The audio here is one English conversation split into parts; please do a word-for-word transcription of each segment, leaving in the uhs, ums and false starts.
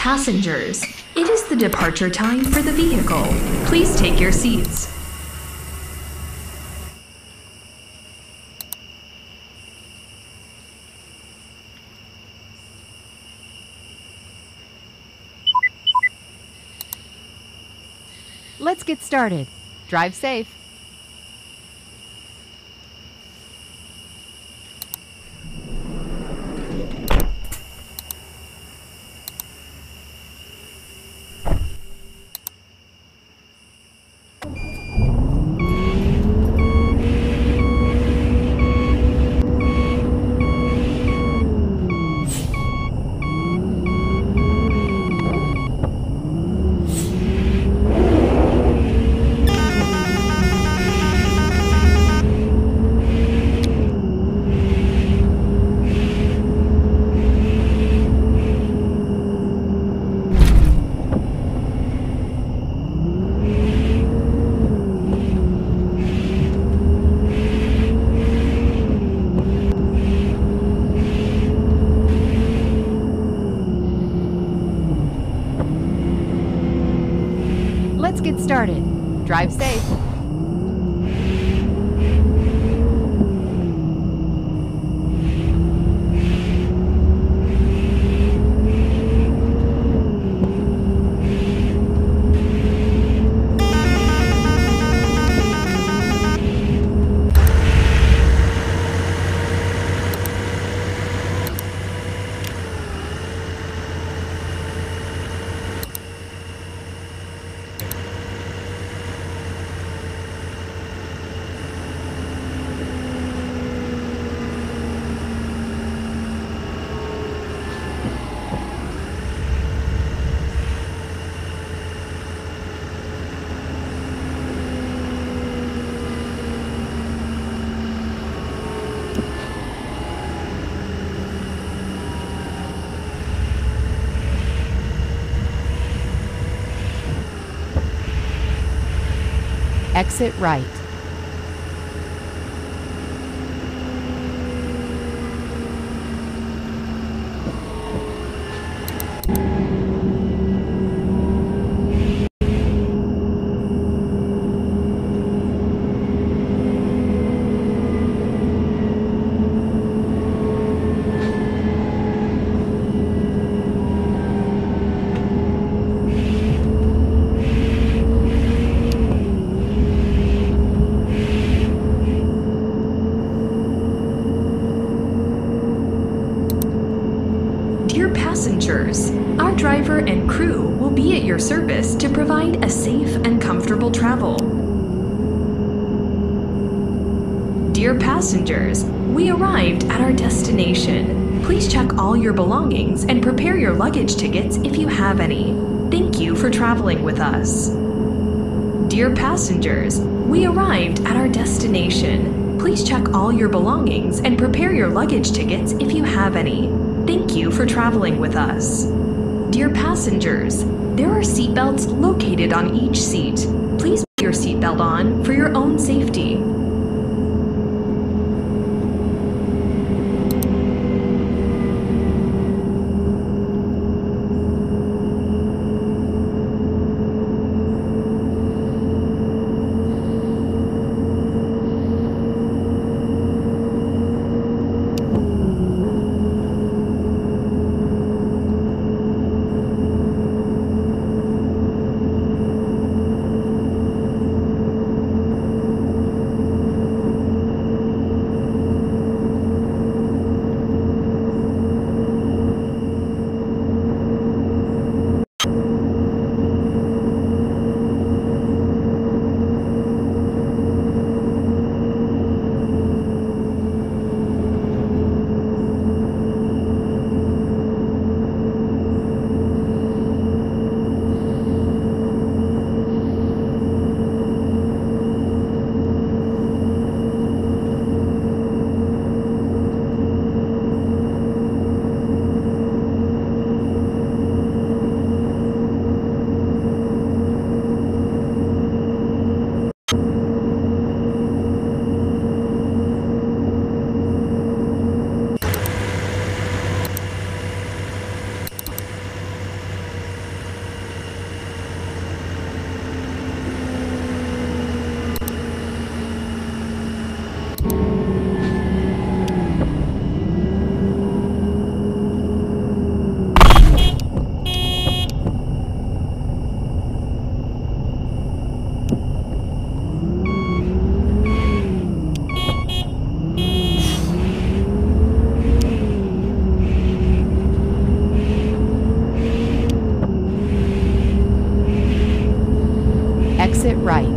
Passengers, it is the departure time for the vehicle. Please take your seats. Let's get started. Drive safe. Let's get started. Drive safe. Exit right. Passengers, our driver and crew will be at your service to provide a safe and comfortable travel. Dear passengers, we arrived at our destination. Please check all your belongings and prepare your luggage tickets if you have any. Thank you for traveling with us. Dear passengers, we arrived at our destination. Please check all your belongings and prepare your luggage tickets if you have any. Thank you for traveling with us. Dear passengers, there are seatbelts located on each seat. Please put your seatbelt on for your own safety. exit right.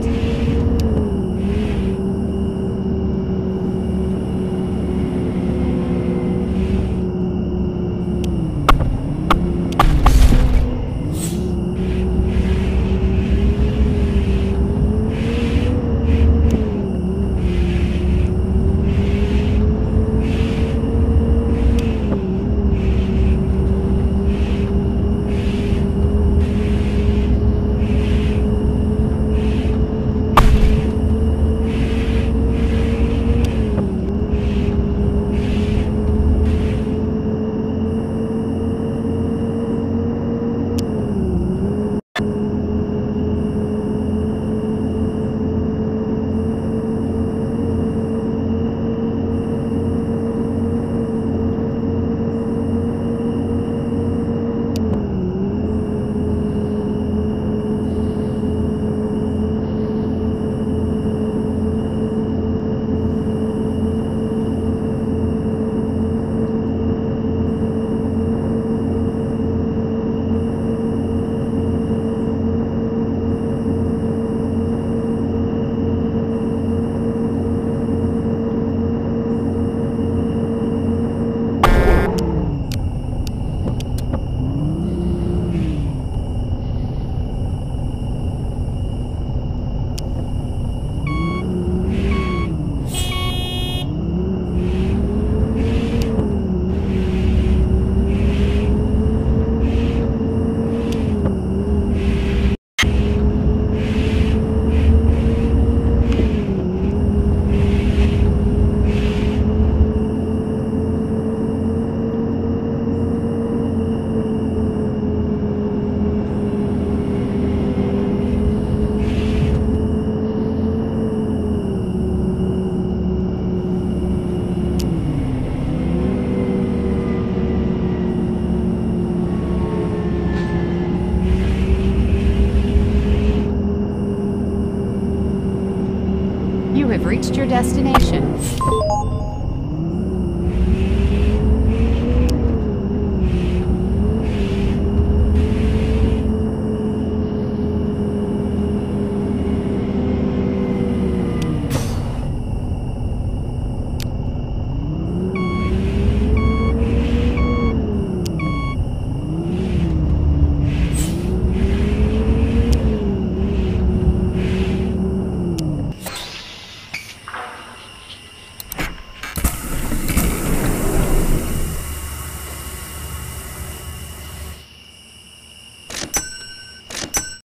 You have reached your destination.